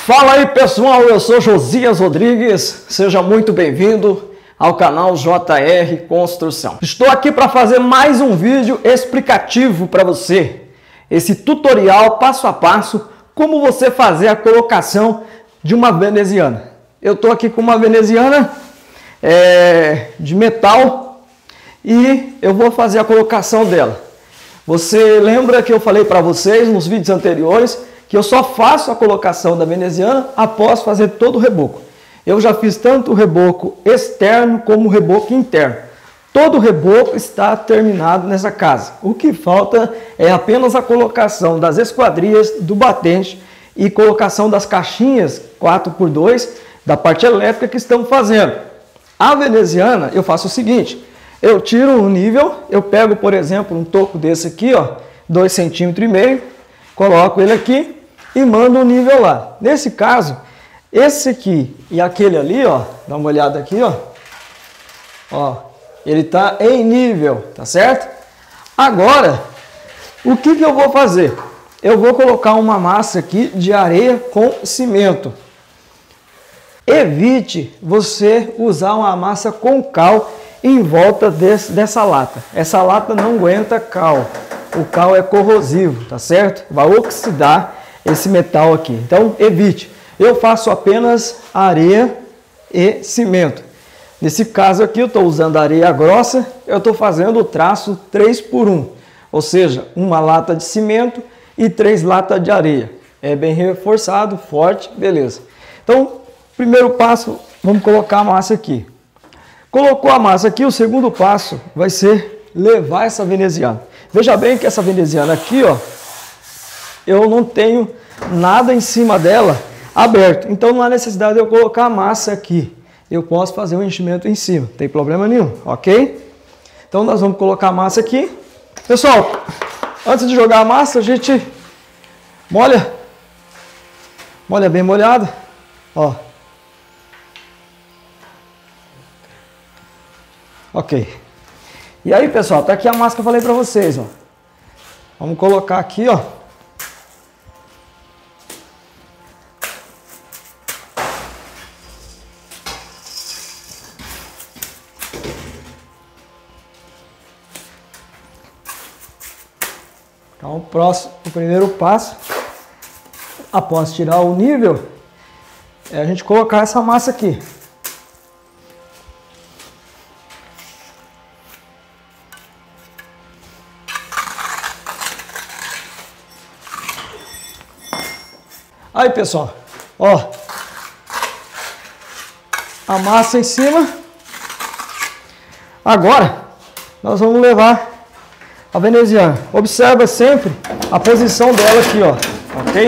Fala aí pessoal, eu sou Josias Rodrigues, seja muito bem-vindo ao canal JR Construção. Estou aqui para fazer mais um vídeo explicativo para você, esse tutorial passo a passo, como você fazer a colocação de uma veneziana. Eu estou aqui com uma veneziana de metal e eu vou fazer a colocação dela. Você lembra que eu falei para vocês nos vídeos anteriores que eu só faço a colocação da veneziana após fazer todo o reboco. Eu já fiz tanto o reboco externo como o reboco interno. Todo o reboco está terminado nessa casa. O que falta é apenas a colocação das esquadrias, do batente e colocação das caixinhas 4x2 da parte elétrica que estamos fazendo. A veneziana eu faço o seguinte, eu tiro o nível, eu pego por exemplo um toco desse aqui, ó, 2,5 cm, coloco ele aqui e mando o nível lá. Nesse caso, esse aqui e aquele ali, ó, dá uma olhada aqui, ó, ele tá em nível, tá certo? Agora, o que eu vou fazer? Eu vou colocar uma massa aqui de areia com cimento. Evite você usar uma massa com cal em volta dessa lata. Essa lata não aguenta cal. O cal é corrosivo, tá certo? Vai oxidar esse metal aqui. Então, evite. Eu faço apenas areia e cimento. Nesse caso aqui, eu estou usando areia grossa. Eu estou fazendo o traço 3x1. Ou seja, uma lata de cimento e 3 latas de areia. É bem reforçado, forte, beleza. Então, primeiro passo, vamos colocar a massa aqui. Colocou a massa aqui, o segundo passo vai ser levar essa veneziana. Veja bem que essa veneziana aqui, ó, eu não tenho nada em cima dela aberto. Então não há necessidade de eu colocar a massa aqui. Eu posso fazer um enchimento em cima, não tem problema nenhum, ok? Então nós vamos colocar a massa aqui. Pessoal, antes de jogar a massa, a gente molha bem molhado, ó. Ok. E aí, pessoal, tá aqui a massa que eu falei para vocês, ó. Vamos colocar aqui, ó. Então, o primeiro passo, após tirar o nível, é a gente colocar essa massa aqui. Aí, pessoal, ó, a massa em cima. Agora, nós vamos levar a veneziana. Observa sempre a posição dela aqui, ó, ok?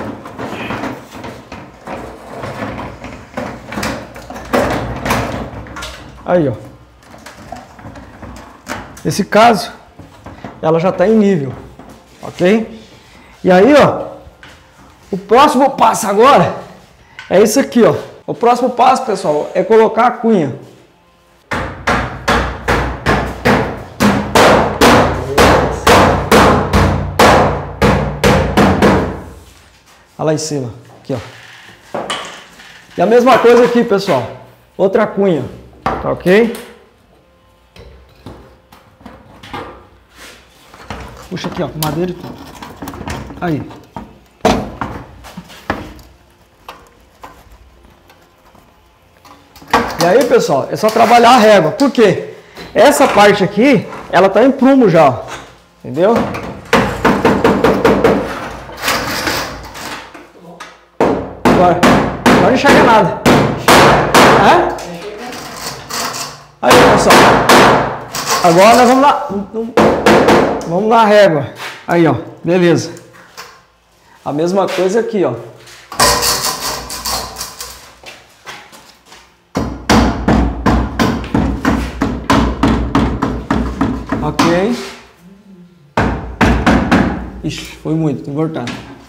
Aí, ó. Nesse caso, ela já está em nível, ok? E aí, ó. O próximo passo agora é isso aqui, ó. O próximo passo, pessoal, é colocar a cunha. Olha lá em cima, aqui, ó. E a mesma coisa aqui, pessoal. Outra cunha, tá ok? Puxa aqui, ó, com madeira e tudo. Aí. E aí, pessoal, é só trabalhar a régua. Por quê? Essa parte aqui, ela tá em prumo já, ó. Entendeu? Agora não enxerga nada. É? Aí, pessoal. Agora nós vamos lá. Vamos na régua. Aí, ó. Beleza. A mesma coisa aqui, ó. Ok. Ixi, foi muito, tem que cortar.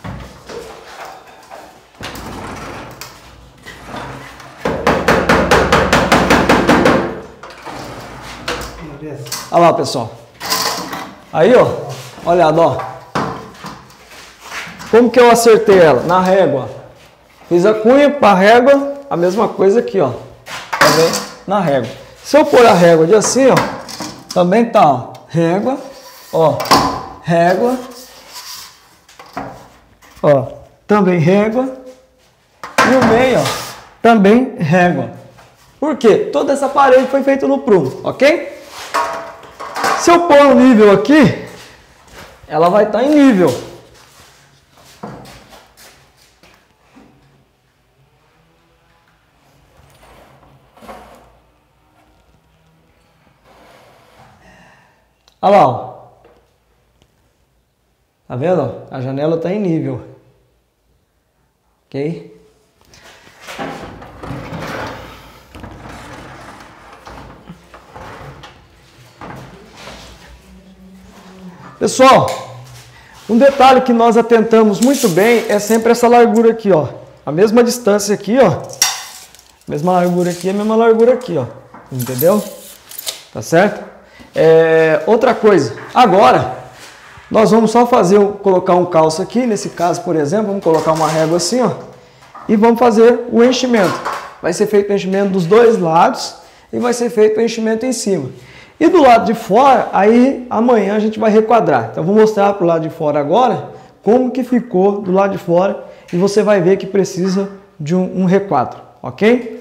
Olha lá, pessoal. Aí, ó. Olha, ó. Como que eu acertei ela? Na régua. Fiz a cunha para a régua, a mesma coisa aqui, ó. Também na régua. Se eu pôr a régua de assim, ó, também tá, ó, régua, ó, régua, ó, também régua, e o meio, ó, também régua. Por quê? Toda essa parede foi feita no prumo, ok? Se eu pôr um nível aqui, ela vai estar em nível. Olha lá, ó. Tá vendo? A janela está em nível. Ok? Pessoal, um detalhe que nós atentamos muito bem é sempre essa largura aqui, ó. A mesma distância aqui, ó. Mesma largura aqui, a mesma largura aqui, ó. Entendeu? Tá certo? Outra coisa, agora nós vamos só colocar um calço aqui, nesse caso, por exemplo, vamos colocar uma régua assim, ó, e vamos fazer o enchimento. Vai ser feito o enchimento dos dois lados e vai ser feito o enchimento em cima. E do lado de fora, aí amanhã a gente vai requadrar. Então vou mostrar para o lado de fora agora como que ficou do lado de fora e você vai ver que precisa de um requadro, ok?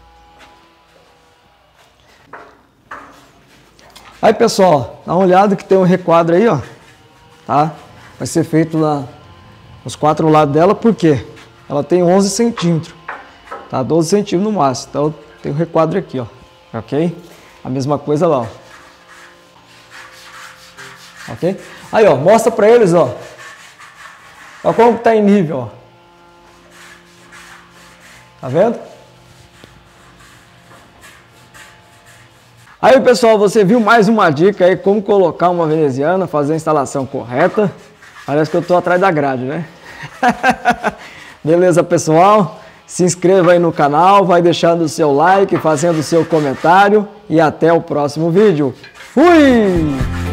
Aí pessoal, dá uma olhada que tem um requadro aí, ó, tá? Vai ser feito nos 4 lados dela, porque ela tem 11 centímetros, tá? 12 centímetros no máximo, então tem um requadro aqui, ó, ok? A mesma coisa lá, ó. Ok? Aí, ó, mostra pra eles, ó. Olha como tá em nível, ó. Tá vendo? Aí, pessoal, você viu mais uma dica aí, como colocar uma veneziana, fazer a instalação correta. Parece que eu tô atrás da grade, né? Beleza, pessoal? Se inscreva aí no canal, vai deixando o seu like, fazendo o seu comentário e até o próximo vídeo. Fui!